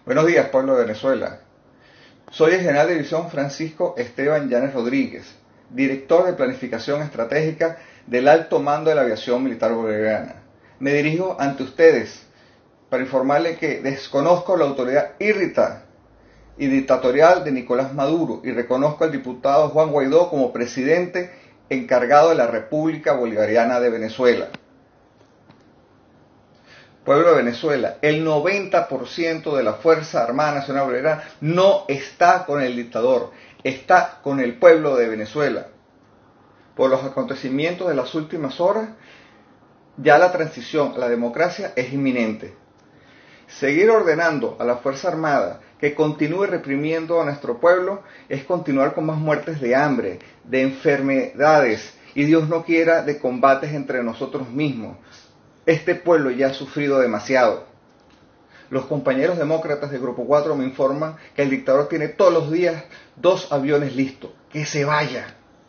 Buenos días, pueblo de Venezuela. Soy el general de división Francisco Esteban Llanes Rodríguez, director de Planificación Estratégica del Alto Mando de la Aviación Militar Bolivariana. Me dirijo ante ustedes para informarles que desconozco la autoridad irritada y dictatorial de Nicolás Maduro y reconozco al diputado Juan Guaidó como presidente encargado de la República Bolivariana de Venezuela. Pueblo de Venezuela, el 90% de la Fuerza Armada Nacional Bolivariana no está con el dictador, está con el pueblo de Venezuela. Por los acontecimientos de las últimas horas, ya la transición a la democracia es inminente. Seguir ordenando a la Fuerza Armada que continúe reprimiendo a nuestro pueblo es continuar con más muertes de hambre, de enfermedades y Dios no quiera de combates entre nosotros mismos. Este pueblo ya ha sufrido demasiado. Los compañeros demócratas de Grupo 4 me informan que el dictador tiene todos los días 2 aviones listos. ¡Que se vaya!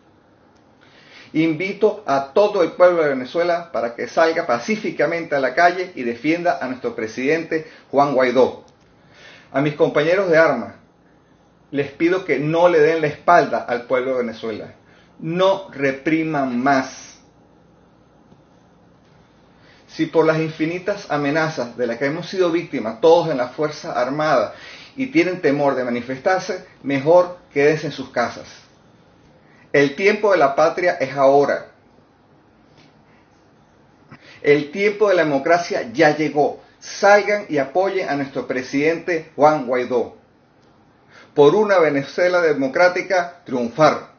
Invito a todo el pueblo de Venezuela para que salga pacíficamente a la calle y defienda a nuestro presidente Juan Guaidó. A mis compañeros de armas, les pido que no le den la espalda al pueblo de Venezuela. No repriman más. Si por las infinitas amenazas de las que hemos sido víctimas todos en la Fuerza Armada y tienen temor de manifestarse, mejor quédense en sus casas. El tiempo de la patria es ahora. El tiempo de la democracia ya llegó. Salgan y apoyen a nuestro presidente Juan Guaidó. Por una Venezuela democrática, triunfar.